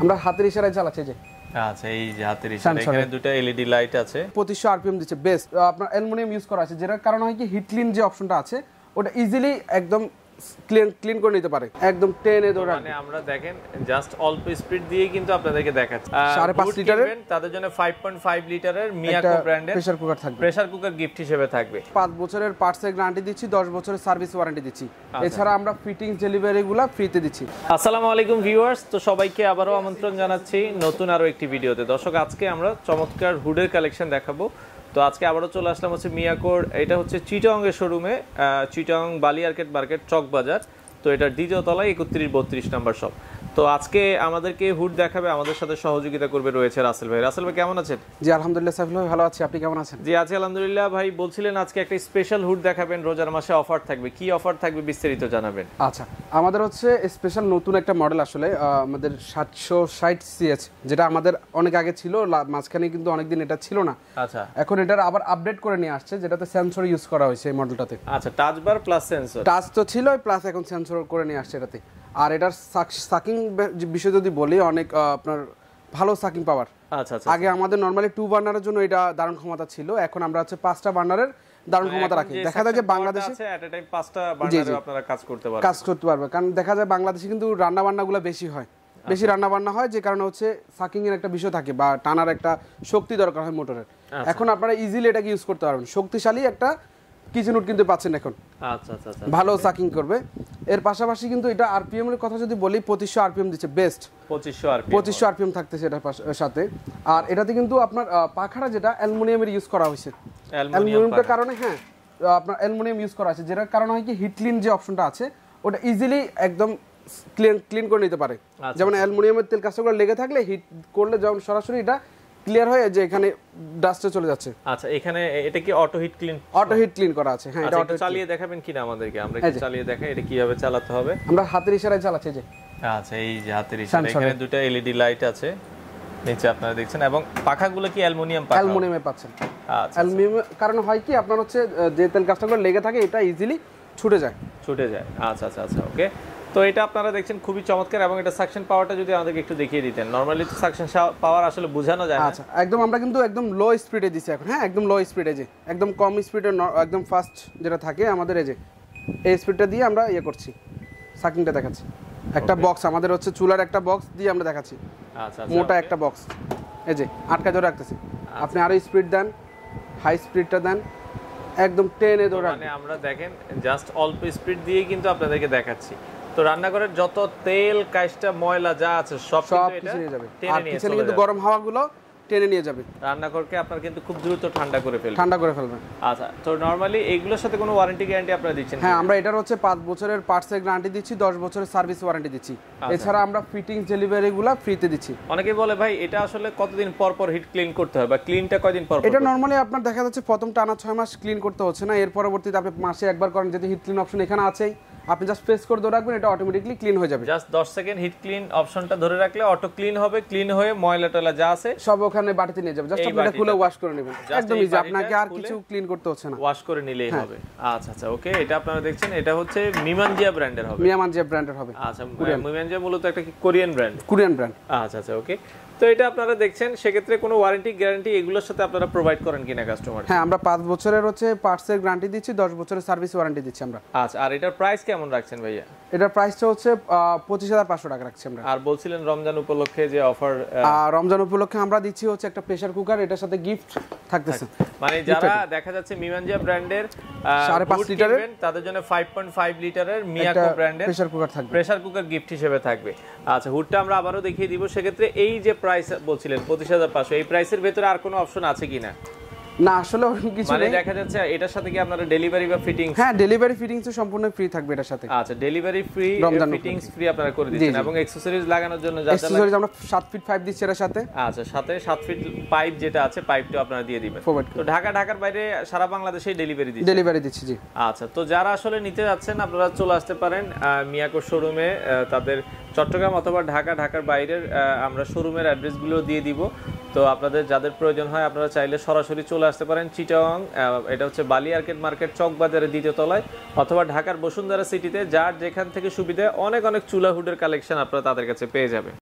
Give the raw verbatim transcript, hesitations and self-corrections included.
আমরা হাতের ইশারায় চালাচ্ছি যে। আচ্ছা, এই যে হাতের ইশারায় এখানে দুটো এলইডি লাইট আছে, পঁচিশশো আরপিএম দিচ্ছে, বেস্ট। আপনার অ্যালুমিনিয়াম ইউজ করা আছে, যেটার কারণে হয় কি হিট ক্লিন যে অপশনটা আছে ওটা ইজিলি একদম ক্লিন ক্লিন করে নিতে পারে, একদম টেনে ধরে। মানে আমরা দেখেন জাস্ট অল্প স্পিড দিয়ে কিন্তু আপনাদেরকে দেখাচ্ছি। সাড়ে পাঁচ লিটারের, তাদের জন্য পাঁচ পয়েন্ট পাঁচ লিটারের মিয়াকো ব্র্যান্ডের প্রেসার কুকার থাকবে। প্রেসার কুকার গিফট হিসেবে থাকবে। পাঁচ বছরের পার্টসের গ্যারান্টি দিচ্ছি, দশ বছরের সার্ভিস ওয়ারেন্টি দিচ্ছি। এছাড়া আমরা ফিটিংস ডেলিভারিগুলো ফ্রিতে দিচ্ছি। আসসালামু আলাইকুম ভিউয়ার্স, তো সবাইকে আবারও আমন্ত্রণ জানাচ্ছি নতুন আরো একটি ভিডিওতে। দর্শক, আজকে আমরা চমৎকার হুডের কালেকশন দেখাবো। তো আজকে আবারও চলে আসলাম হচ্ছে মিয়াকোর, এটা হচ্ছে চিটাগং এর শোরুমে, চিটাগং বালি আর্কেড মার্কেট চকবাজার। তো এটার দ্বিতীয় তলায় একত্রিশ বত্রিশ নাম্বার শপ। তো আজকে আমাদেরকে হুড দেখাবে, আমাদের সাথে সহযোগিতা করবে রয়েছে রাসেল ভাই। রাসেল ভাই কেমন আছেন? জি আলহামদুলিল্লাহ সাইফুল ভাই ভালো আছি, আপনি কেমন আছেন? জি আছি আলহামদুলিল্লাহ। ভাই বলছিলেন আজকে একটা স্পেশাল হুড দেখাবেন, রোজার মাসে অফার থাকবে, কি অফার থাকবে বিস্তারিত জানাবেন। আচ্ছা, আমাদের হচ্ছে স্পেশাল নতুন একটা মডেল, আসলে আমাদের সাতশো ষাট সিএচ, যেটা আমাদের অনেক আগে ছিল, মাঝখানে কিন্তু অনেকদিন এটা ছিল না। আচ্ছা, এখন এটার আবার আপডেট করে নিয়ে আসছে, যেটাতে সেন্সর ইউজ করা হয়েছে এই মডেলটাতে। আচ্ছা, touch bar plus sensor. Touch তো ছিল, প্লাস এখন সেন্সর করে নিয়ে আসছে এটাতে। আর এটার সাকিং বিষয় যদি বলি, অনেক আপনার ভালো সাকিং পাওয়ার। আচ্ছা আচ্ছা, আগে আমাদের নরমালি টু বার্নারের জন্য এটা দারুণ ক্ষমতা ছিল, এখন আমরা হচ্ছে পাঁচটা বার্নারের দারুণ ক্ষমতা রাখি। দেখা যায় যে বাংলাদেশে এট এ টাইম পাঁচটা বার্নারে আপনারা কাজ করতে পারবেন, কাজ করতে পারবে। কারণ দেখা যায় বাংলাদেশে কিন্তু রান্না বান্নাগুলো বেশি হয়, বেশি রান্না বান্না হয়, যে কারণে হচ্ছে সাকিং এর একটা বিষয় থাকে বা টানার একটা শক্তি দরকার হয় মোটরের। এখন আপনারা ইজিলি এটাকে ইউজ করতে পারবেন, শক্তিশালী একটা কিচেন হুড কিন্তু পাচ্ছেন এখন। আচ্ছা আচ্ছা আচ্ছা, ভালো সাকিং করবে। এর পাশাপাশি কিন্তু এটা আরপিএম এর কথা যদি বলি, পঁচিশশো আরপিএম দিচ্ছে, বেস্ট। পঁচিশশো আরপিএম পঁচিশশো আরপিএম থাকতেছে এটার সাথে। আর এটাতে কিন্তু আপনার পাখাটা যেটা অ্যালুমিনিয়ামের ইউজ করা হয়েছে, অ্যালুমিনিয়ামের কারণে, হ্যাঁ আপনার অ্যালুমিনিয়াম ইউজ করা আছে, যেটার কারণে হয় কি হিট ক্লিন যে অপশনটা আছে ওটা ইজিলি একদম ক্লিন ক্লিন করে নিতে পারে। যেমন অ্যালুমিনিয়ামের তেল কাজটা লেগে থাকলে হিট করলে যেমন সরাসরি এটা ক্লিয়ার হয়ে যে এখানে ডাস্টে চলে যাচ্ছে। আচ্ছা, এখানে এটা কি auto heat clean? Auto heat clean করা আছে, হ্যাঁ। এটা অটো চালিয়ে দেখাবেন কিনা আমাদেরকে? আমরা একটু চালিয়ে দেখাই এটা কিভাবে চালাতে হবে। আমরা হাতের ইশারায় চালাচ্ছি যে। আচ্ছা, এই যে হাতের ইশারায় এখানে দুটো এলইডি লাইট আছে নিচে আপনারা দেখছেন, এবং পাখাগুলো কি অ্যালুমিনিয়াম পাখা? অ্যালুমিনিয়ামে পাচ্ছেন। আচ্ছা, অ্যালুমিনিয়াম কারণ হয় কি আপনার হচ্ছে যে তেল কাজটাগুলো লেগে থাকে এটা ইজিলি ছুটে যায় ছুটে যায় আচ্ছা আচ্ছা আচ্ছা, ওকে। তো এটা আপনারা দেখছেন খুবই চমৎকার, এবং এটা সাকশন পাওয়ারটা যদি আমাদেরকে একটু দেখিয়ে দিতেন। নরমালি তো সাকশন পাওয়ার আসলে বোঝানো যায় না। আচ্ছা, একদম আমরা কিন্তু একদম লো স্পিডে দিছি এখন, হ্যাঁ একদম লো স্পিডে, যে একদম কম স্পিডে একদম ফাস্ট যেটা থাকে আমাদের, এই যে এই স্পিডটা দিয়ে আমরা ইয়ে করছি, সাকিংটা দেখাচ্ছি। একটা বক্স আমাদের হচ্ছে চুলার একটা বক্স দিয়ে আমরা দেখাচ্ছি, আচ্ছা মোটা একটা বক্স, এই যে আটকা ধরে রাখতেছি। আপনি আরো স্পিড দেন, হাই স্পিডটা দেন, একদম টেনে ধরে। মানে আমরা দেখেন জাস্ট অল্প স্পিড দিয়ে কিন্তু আপনাদেরকে দেখাচ্ছি। তো রান্নাঘরের যত তেল কাইস্টা ময়লা যা আছে সব কিছু নিয়ে যাবে, আর কিচেনে কিন্তু গরম হাওয়াগুলো টেনে নিয়ে যাবে। রান্নাঘরকে আপনার কিন্তু খুব দ্রুত ঠান্ডা করে ফেলবে, ঠান্ডা করে ফেলবেন। আচ্ছা, তো নরমালি এইগুলোর সাথে কোনো ওয়ারেন্টি গ্যারান্টি আপনারা দিচ্ছেন? হ্যাঁ, আমরা এটার হচ্ছে পাঁচ বছরের পার্টসের গ্যারান্টি দিচ্ছি, দশ বছরের সার্ভিস ওয়ারেন্টি দিচ্ছি। এছাড়া আমরা ফিটিংস ডেলিভারিগুলো ফ্রিতে দিচ্ছি। অনেকে বলে ভাই এটা আসলে কতদিন পর পর হিট ক্লিন করতে হয়, বা ক্লিনটা কয়দিন পর? এটা নরমালি আপনার দেখা যাচ্ছে প্রথম টানা ছয় মাস ক্লিন করতে হচ্ছে না, এর পরবর্তীতে আপনি মাসে একবার করেন, যেহেতু হিট ক্লিন অপশন এখানে আছেই, আপনি জাস্ট প্রেস করে ধরে রাখবেন, এটা অটোমেটিক্যালি ক্লিন হয়ে যাবে। জাস্ট দশ সেকেন্ড হিট ক্লিন অপশনটা ধরে রাখলে অটো ক্লিন হবে, ক্লিন হয়ে ময়লা টয়লা যা আছে সব ওখানে বাটিতে নিয়ে যাবে। জাস্ট আপনি এটা খুলে ওয়াশ করে নেবেন, একদম ইজি, আপনাকে আর কিছু ক্লিন করতে হচ্ছে না, ওয়াশ করে নিলেই হবে। আচ্ছা আচ্ছা, ওকে। এটা আপনারা দেখছেন, এটা হচ্ছে মিমানজিয়া ব্র্যান্ডের হবে। মিয়ামানজিয়া ব্র্যান্ডের হবে। আচ্ছা, মিমানজিয়া মূলত একটা কি কোরিয়ান ব্র্যান্ড? Korean brand. আচ্ছা আচ্ছা, ওকে। তো এটা আপনারা দেখছেন, সেক্ষেত্রে কোনো ওয়ারেন্টি গ্যারান্টি এগুলোর সাথে আপনারা প্রোভাইড করেন কিনা কাস্টমার? হ্যাঁ, আমরা পাঁচ বছরের হচ্ছে পার্টসের গ্যারান্টি দিচ্ছি, দশ বছরের সার্ভিস ওয়ারেন্টি দিচ্ছি আমরা। আচ্ছা, আর এটার প্রাইস কেমন রাখছেন ভাইয়া? এটার প্রাইসটা হচ্ছে পঁচিশ হাজার পাঁচশো টাকা রাখছি আমরা। আর বলছিলেন রমজান উপলক্ষে যে অফার? রমজান উপলক্ষে আমরা দিচ্ছি হচ্ছে একটা প্রেসার কুকার, এটার সাথে গিফট থাকতেছে। মানে যারা দেখা যাচ্ছে মিমানজিয়া ব্র্যান্ডের সাড়ে পাঁচ লিটারের, তাদের জন্য পাঁচ পয়েন্ট পাঁচ লিটারের মিয়াকো ব্র্যান্ডের প্রেসার কুকার থাকবে, প্রেসার কুকার গিফট হিসেবে থাকবে। আচ্ছা, হুডটা আমরা আবারও দেখিয়ে দিব। সেক্ষেত্রে এই যে প্রাইস বলছিলেন পঁচিশ হাজার পাঁচশো, এই প্রাইসের ভেতরে আর কোনো অপশন আছে কিনা? না, আসলে কিছু মানে দেখা যাচ্ছে এটার সাথে কি আপনারা ডেলিভারি বা ফিটিংস? হ্যাঁ, ডেলিভারি ফিটিংস সম্পূর্ণ ফ্রি থাকবে এটার সাথে। আচ্ছা, ডেলিভারি ফ্রি, ফিটিংস ফ্রি আপনারা করে দিচ্ছেন, এবং অ্যাকসেসরিজ লাগানোর জন্য যা যা অ্যাকসেসরিজ আমরা সাত ফিট পাইপ দিচ্ছি এর সাথে। আচ্ছা, সাথে সাত ফিট পাইপ যেটা আছে পাইপটা আপনারা দিয়ে দিবেন। তো ঢাকা ঢাকার বাইরে সারা বাংলাদেশে ডেলিভারি দিচ্ছি। ডেলিভারি দিচ্ছি, জি। আচ্ছা, তো যারা আসলে নিতে যাচ্ছেন আপনারা চলে আসতে পারেন মিয়াকো শোরুমে, তাদের চট্টগ্রাম অথবা ঢাকা, ঢাকার বাইরের আমরা শোরুমের অ্যাড্রেসগুলো দিয়ে দিব। তো আপনাদের যাদের প্রয়োজন হয় আপনারা চাইলে সরাসরি চলে আসতে পারেন চিটাগং, এটা হচ্ছে বালি আর্কেড মার্কেট চকবাজারের দ্বিতীয় তলায়, অথবা ঢাকার বসুন্ধরা সিটিতে, যার যেখান থেকে সুবিধা অনেক অনেক চুলা হুডের কালেকশন আপনারা তাদের কাছে পেয়ে যাবেন।